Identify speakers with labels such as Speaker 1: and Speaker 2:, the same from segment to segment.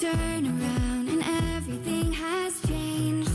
Speaker 1: turn around and everything has changed.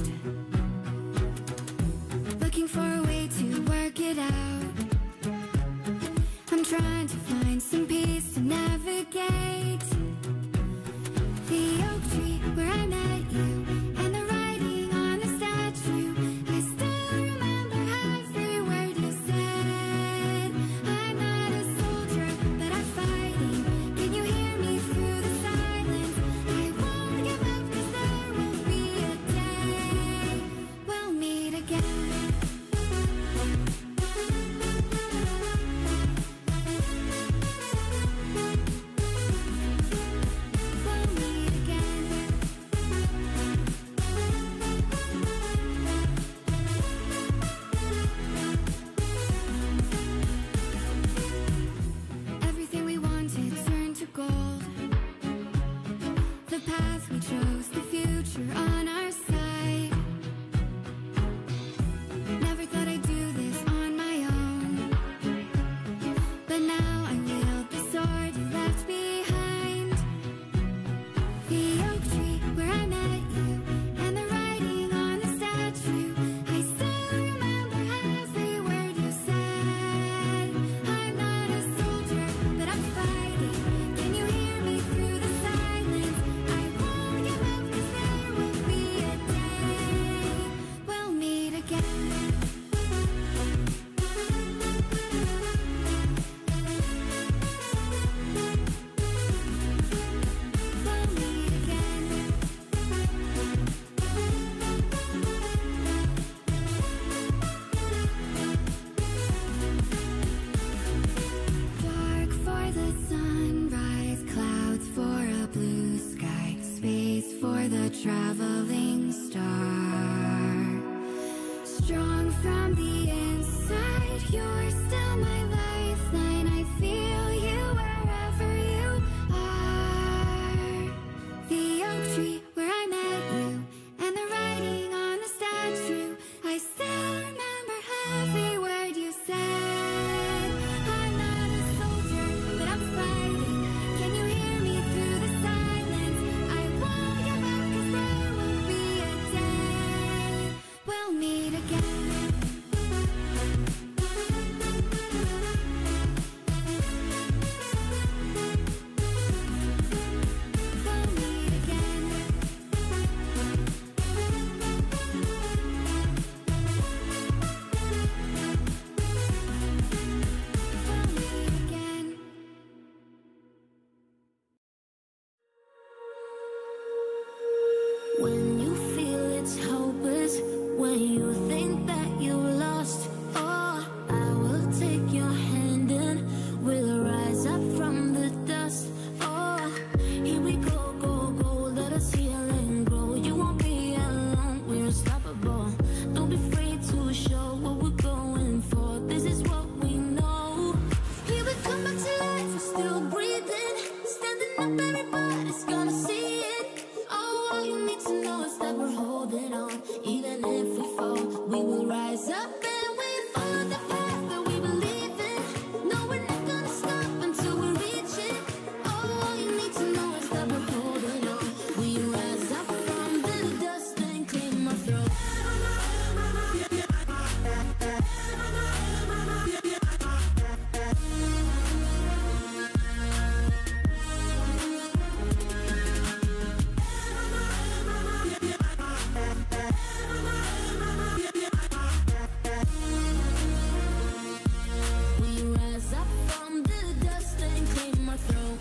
Speaker 1: Looking for a way to work it out. I'm trying to find some peace to navigate. The oak tree where I met you and the writing on the statue. I still remember every word you said. I'm not a soldier, but I'm fighting. Can you hear me through the silence? I won't give up, 'cause there will be a day we'll meet again. Everything we wanted turned to gold. The path we chose, the future on our side. Never thought I'd do this on my own, but now I wield the sword you left behind. The oak tree where I met you and the writing on the statue. I still remember every word you said. I'm not a soldier, but I'm fighting. Can you hear me through the silence? I won't give up, 'cause there will be a day we'll meet again. We'll meet again. Dark for the sunrise, clouds for a blue sky, space for the traveling star. Strong from the inside, you're still my lifeline. I feel you wherever you are. The oak tree where I met you and the writing on the statue. I still remember every word you said. I'm not a soldier, but I'm fighting. Can you hear me through the silence? I won't give up, 'cause there will be a day we'll meet again. We'll meet again. We'll meet again.
Speaker 2: When you feel it's hopeless, when you think that you're lost, oh, I will take your hand and we'll rise up from the dust. Oh, here we go, go, go, let us heal and grow. You won't be alone, we're unstoppable. Don't be afraid to show what we're going for. This is what we know. Here we come back to life, we're still breathing. Standing up, everybody's gonna see it. Oh, all you need to know is that we're holding on. Even if we fall, we will rise up and we follow the path that we believe in. No, we're not gonna stop until we reach it. Oh, all you need to know is that we're holding on. We rise up from the dust and clear my throat. We rise up from the dust and clear my throat.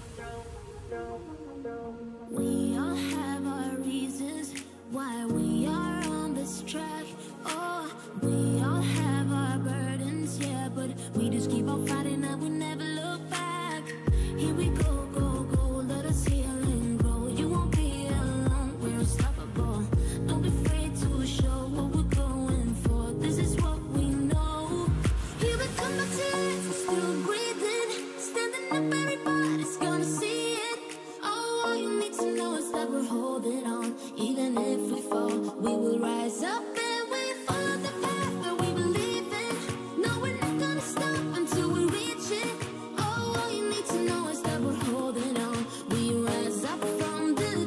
Speaker 2: We all have our reasons why we are on this track. Oh, we all have our burdens, yeah, but we just keep on fighting and we never look back. Here we go, go, go, let us heal and grow. You won't be alone, we're unstoppable. Don't be afraid to show what we're going for. This is what we know. Here we come back to life, we're still breathing. Standing up, everybody's gonna see it. Oh, all you need to know is that we're holding on. Even if we fall, we will rise up and we follow the path that we believe in. No, we're not gonna stop until we reach it. Oh, all you need to know is that we're holding on. We rise up from the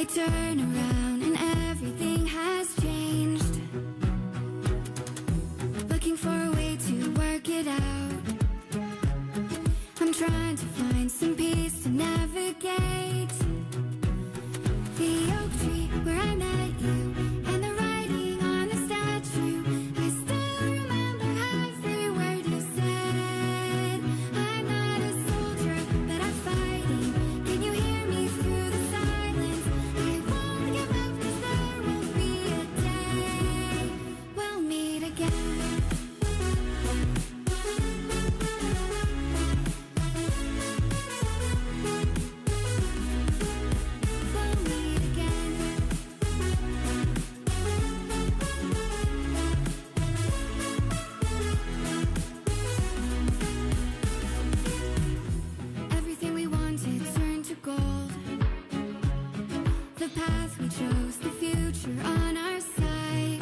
Speaker 1: turn around and everything has changed. Looking for a way to work it out. I'm trying to find some peace to navigate. The oak tree where I met you and the writing on the statue. I still remember every word you said. I'm not a soldier, but I'm fighting. Can you hear me through the silence? I won't give up 'cause there will be a day we'll meet again. Everything we wanted turned to gold. The path we chose, the future on our side.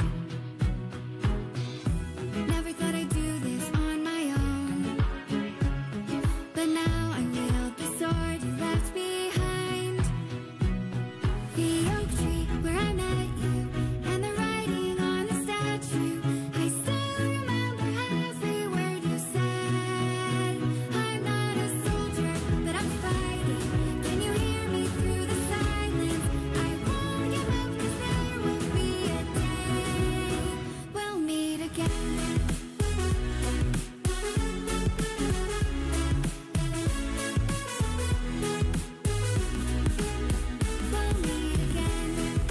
Speaker 1: Never thought I'd do this on my own, but now I wield the sword you left behind. The oak tree where I met you and the writing on the statue. I still remember every word you said. I'm not a soldier, but I'm fighting. Can you hear me through the silence? I won't give up 'cause there will be a day we'll meet again. We'll meet again.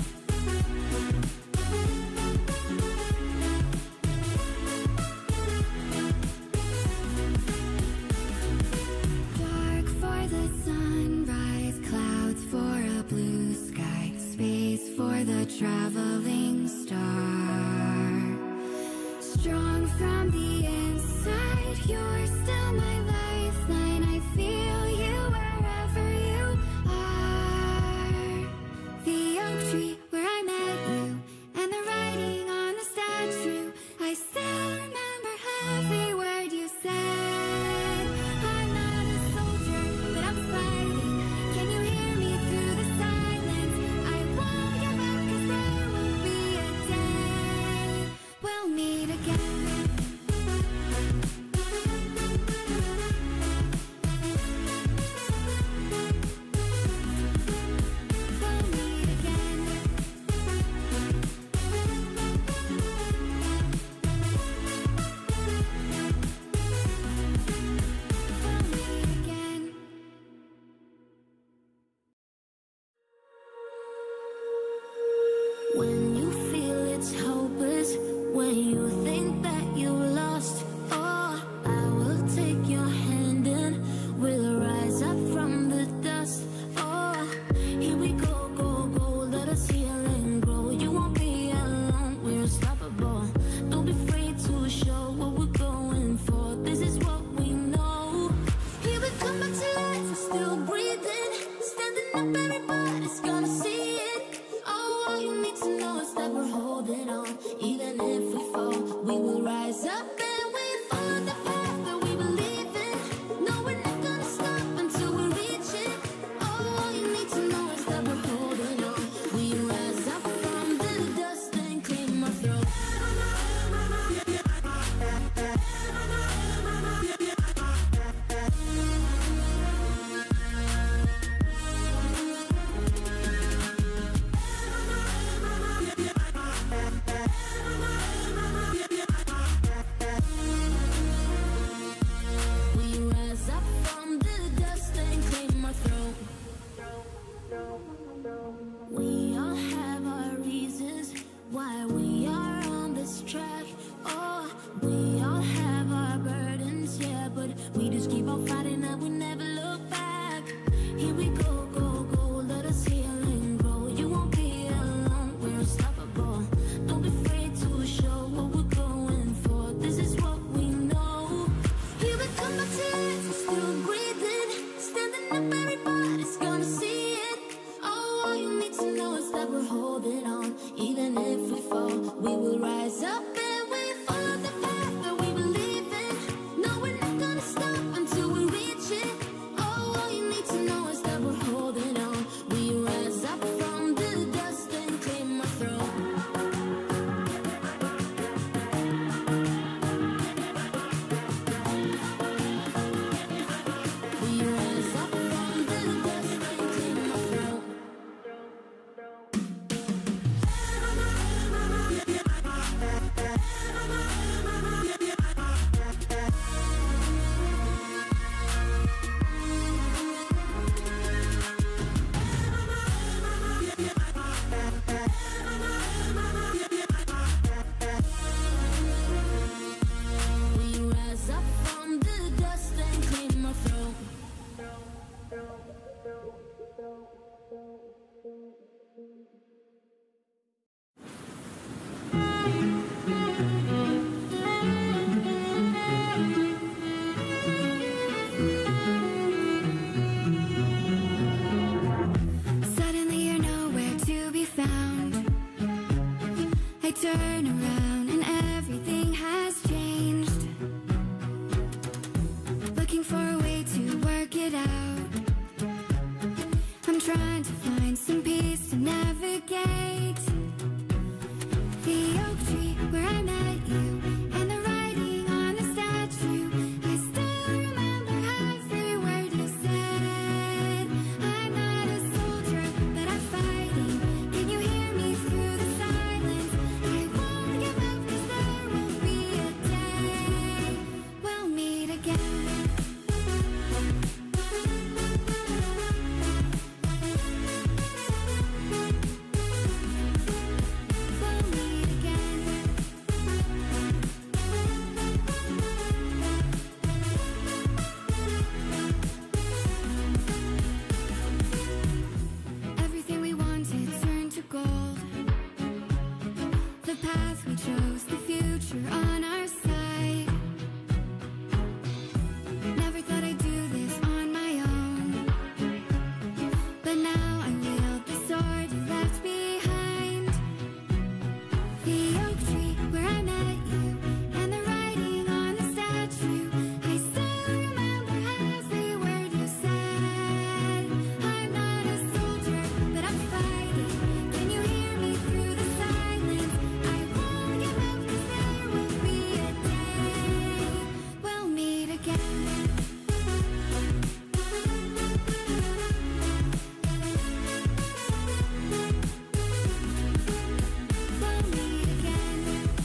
Speaker 1: Dark for the sunrise, clouds for a blue sky, space for the traveling star. Strong from the inside, you're still my lifeline. I feel you wherever you are. The oak tree where I met you and the writing on the statue. I still remember every word you said. I'm not a soldier, but I'm fighting. Can you hear me through the silence? I won't give up 'cause there will Suddenly you're nowhere to be found. I turn around and everything has changed. Looking for a way to work it out. I'm trying to find some peace to navigate. The oak tree where I met you and the writing on the statue. I still remember every word you said. I'm not a soldier, but I'm fighting. Can you hear me through the silence? I won't give up 'cause there will be a day we'll meet again. Everything we wanted turned to gold. The path we chose, the future on our side. Never thought I'd do this on my own, but now I wield the sword you left behind. The oak tree where I met you and the writing on the statue. I still remember every word you said. I'm not a soldier, but I'm fighting. Can you hear me through the silence? I won't give up 'cause there will be a day we'll meet again. We'll meet again.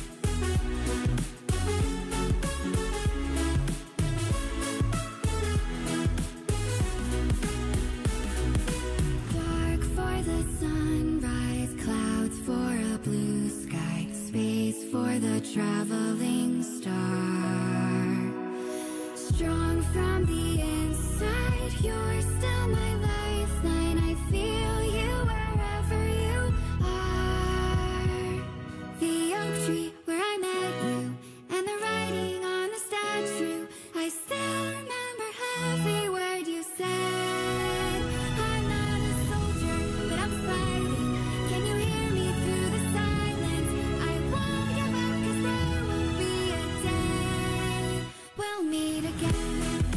Speaker 1: Dark for the sunrise, clouds for a blue sky, space for the traveling star. Strong from the inside, you're still my lifeline. I feel you wherever you are. The oak tree where I met you and the writing on the statue. I still remember every word you said. I'm not a soldier, but I'm fighting. Can you hear me through the silence? I won't give up 'cause there will be a day we'll meet again.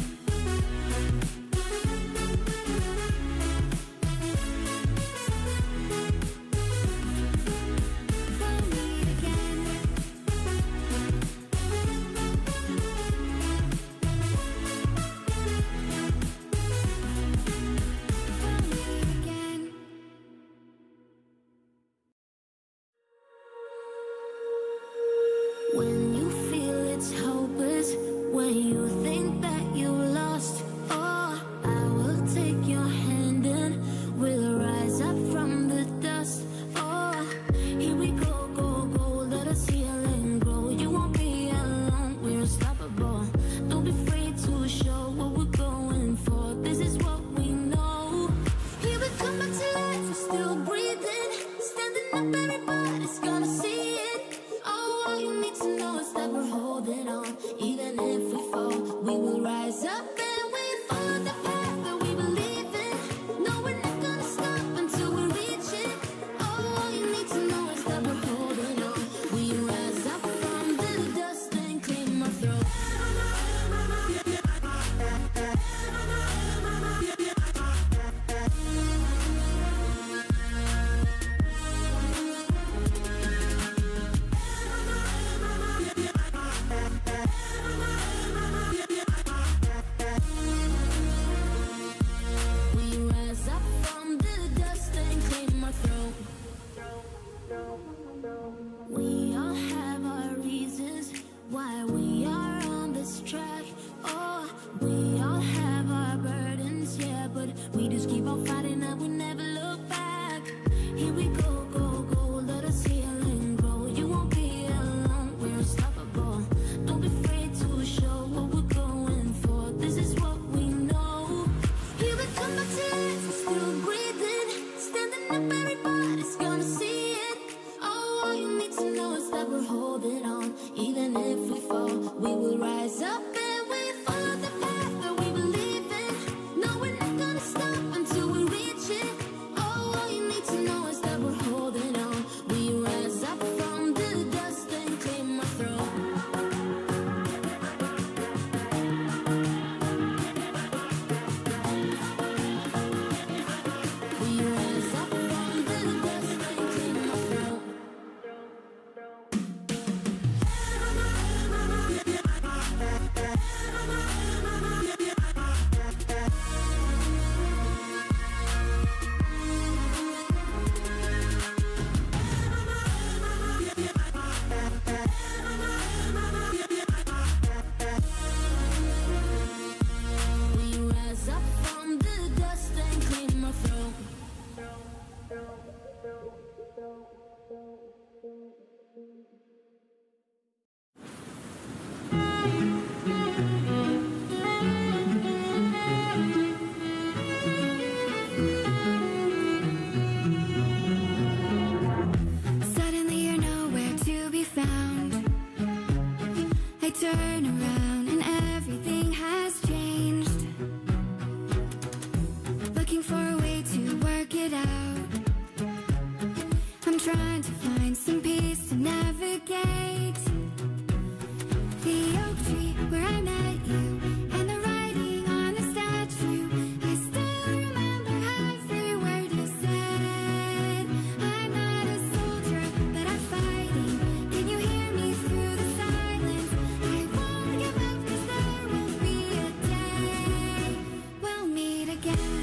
Speaker 1: We'll meet again. We'll meet again.
Speaker 2: When you feel it's hopeless, when you think that you lost, oh, I will take your hand and we'll rise up from the dust. Oh, here we go, go, go, let us heal and grow. You won't be alone, we're unstoppable. Don't be afraid to show what we're going for. This is what we know. Here we come back to life, we're still breathing. Standing up, everybody's gonna see it. Oh, all you need to know is that we're holding on. Even if we fall, we will rise up and we follow the path that we believe in. No, we're not gonna stop until we reach it. Oh, all you need to know is that we're holding on. We rise up from the dust and claim our throne. We rise up from the dust and claim our throne. We all have our reasons why we are on this track. Oh, we all have our burdens, yeah, but we just keep on fighting and we never look back. Here we go, go, go, let us heal and grow. You won't be alone, we're unstoppable. Don't be afraid to show what we're going for. This is what we know. Here we come back to life, we're still breathing.
Speaker 1: turn around and everything has changed. Looking for a way to work it out. I'm trying to find some peace to navigate. The oak tree where I met you and the writing on the statue. I still remember every word you said. I'm not a soldier, but I'm fighting. Can you hear me through the silence? I won't give up 'cause there will be a day we'll meet again.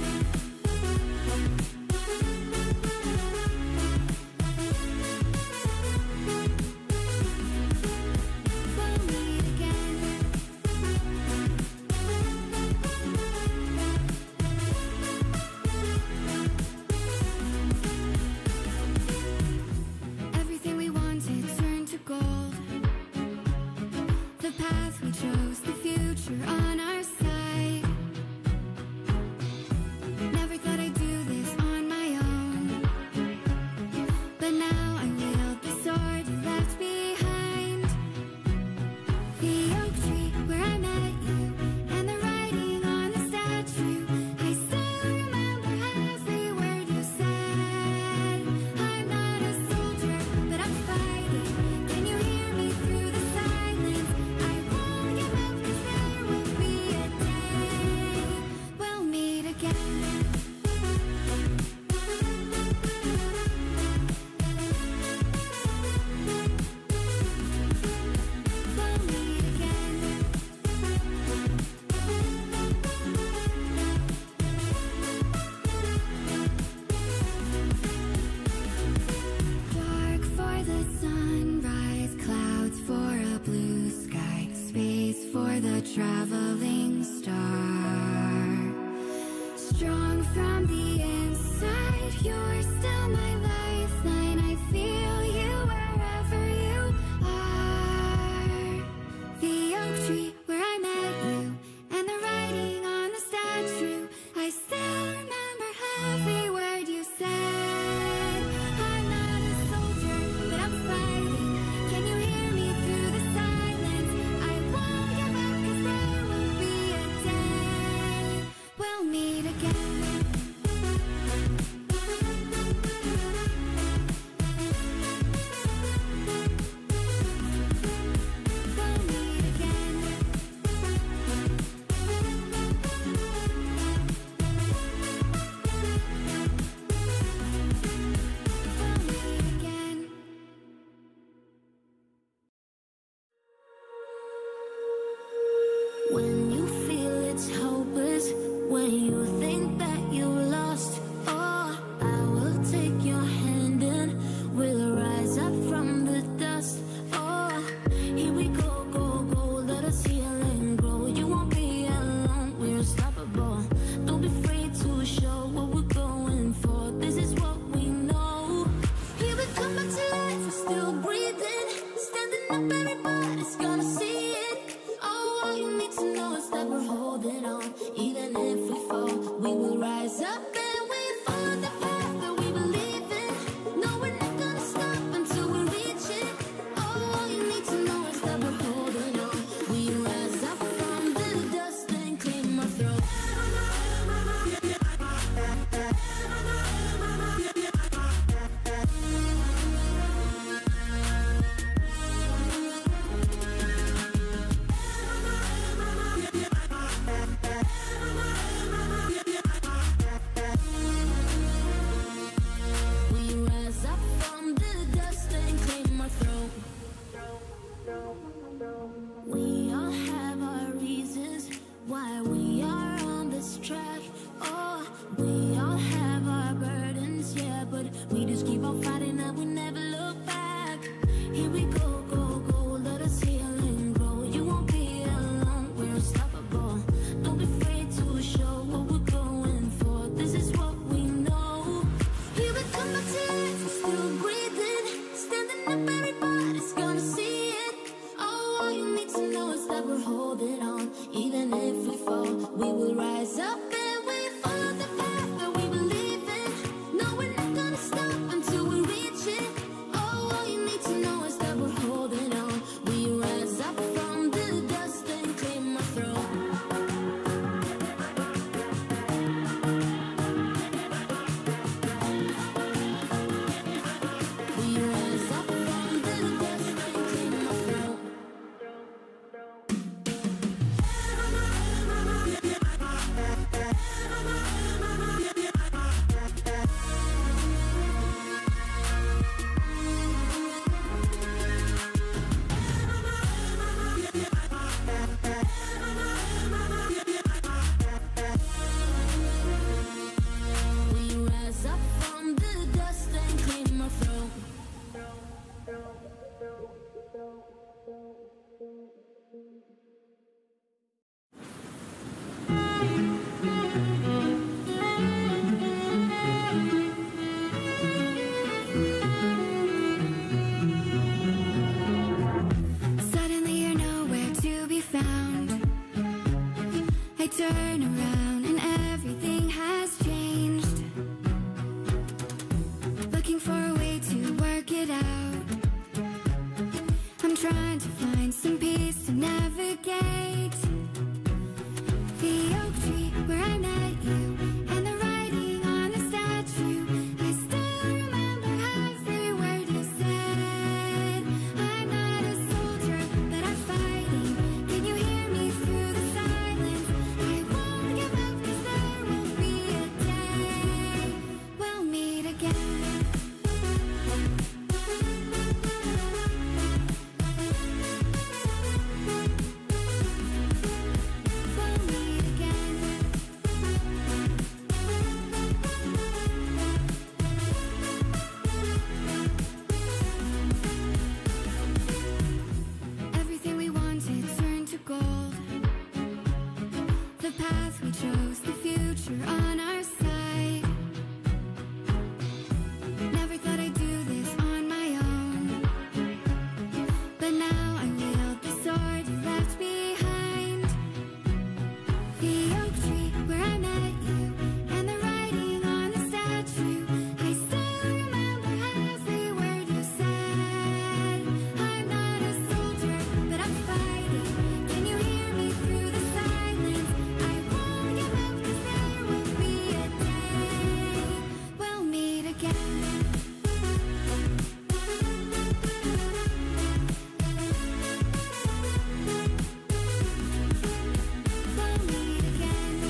Speaker 1: want to find some peace to navigate. The oak tree where I met you, and the writing on the statue. I still remember every word you said. I'm not a soldier, but I'm fighting. Can you hear me through the silence? I won't give up, 'cause there will be a day we'll meet again. Everything we wanted turned to gold. The path we chose, the future on our side. Never thought I'd do this on my own, but now I wield the sword you left behind. The oak tree where I met you, and the writing on the statue. I still remember every word you said. I'm not a soldier, but I'm fighting. Can you hear me through the silence? I won't give up, 'cause there will be a day we'll meet again. We'll meet again.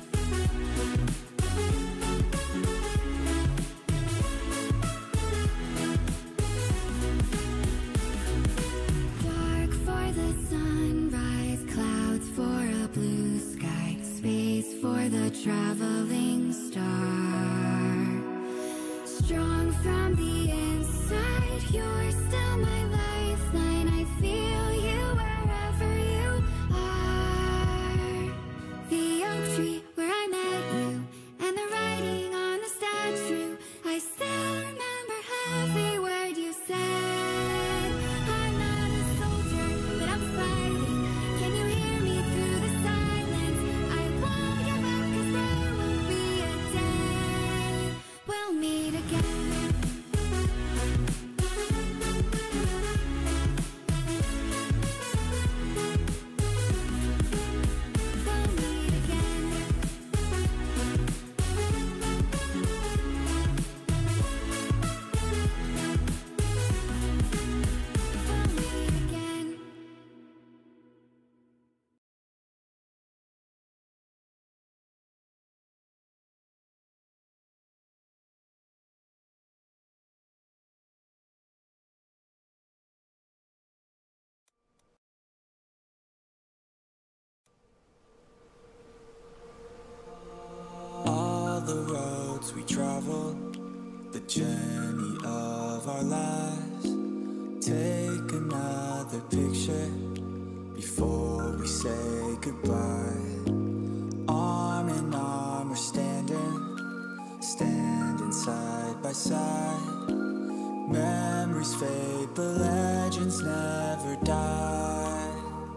Speaker 1: Dark for the sunrise, clouds for a blue sky, space for the traveling star. Strong from the inside, you're still my lifeline. I feel you wherever you are. The oak tree where I met you, and the writing on the statue. I still remember every word you said. I'm not a soldier, but I'm fighting. Can you hear me through the silence? I won't give up, 'cause there will be a day we'll meet again. We'll meet again. We'll meet again.
Speaker 3: All the roads we travel, the journey of our lives. Take another picture before we say goodbye. Arm in arm we're standing side by side. Memories fade, but legends never die.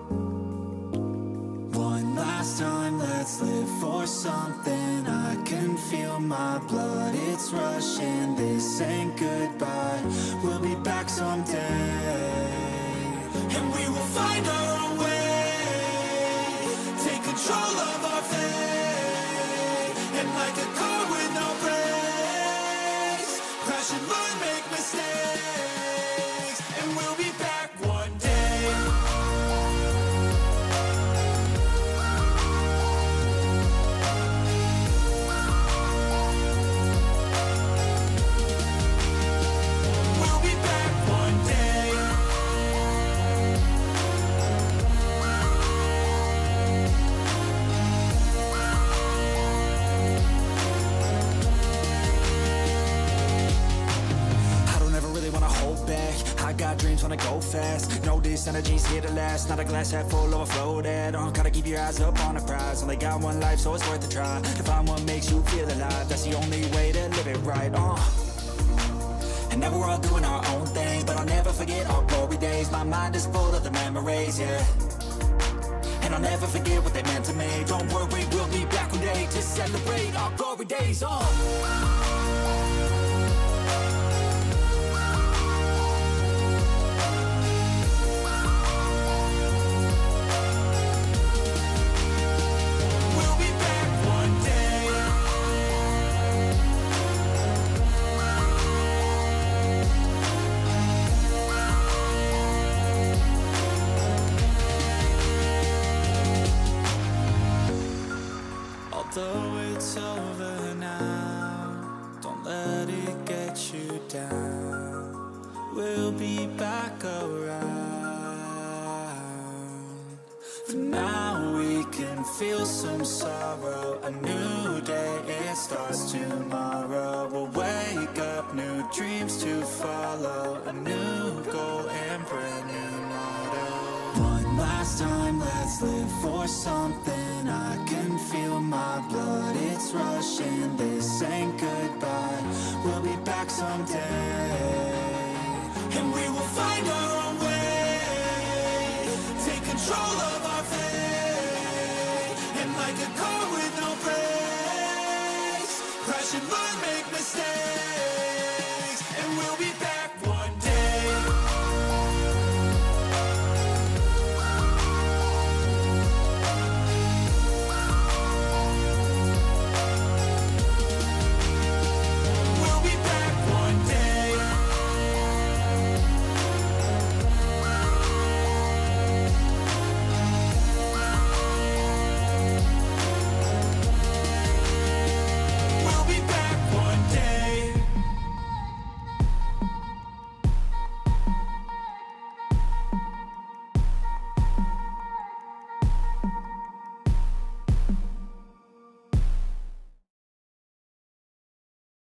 Speaker 3: One last time, let's live for something. I can feel my blood, it's rushing. This ain't goodbye, we'll be back someday. And we will find our own way. Take control of our fate. And like a car with no brakes, crash and learn, make mistakes. And we'll be back one day. We'll be back one day. I don't ever really wanna hold back. I got dreams, wanna go fast. Know this energy's here to last. Not a glass half full, overflow that. Gotta keep your eyes up on the prize. Only got one life, so it's worth a try. To find what makes you feel alive, that's the only way to live it right. And now we're all doing our own thing, but I'll never forget our glory days. My mind is full of the memories, yeah. And I'll never forget what they meant to me. Don't worry, we'll be back one day to celebrate our glory days. A new day, it starts tomorrow. We'll wake up, new dreams to follow. A new goal and brand new motto. One last time, let's live for something. I can feel my blood, it's rushing. This ain't goodbye, we'll be back someday. And we will find our own way, take control of our fate. And like a car with no brakes, crash and learn, make mistakes, and we'll be back.